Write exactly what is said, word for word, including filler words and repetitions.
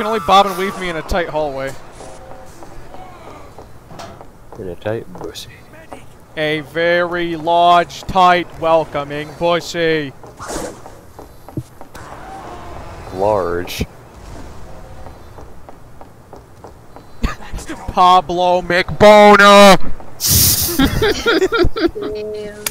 can only bob and weave me in a tight hallway. In a tight pussy. A very large, tight, welcoming pussy. Large. PabloMcBoner!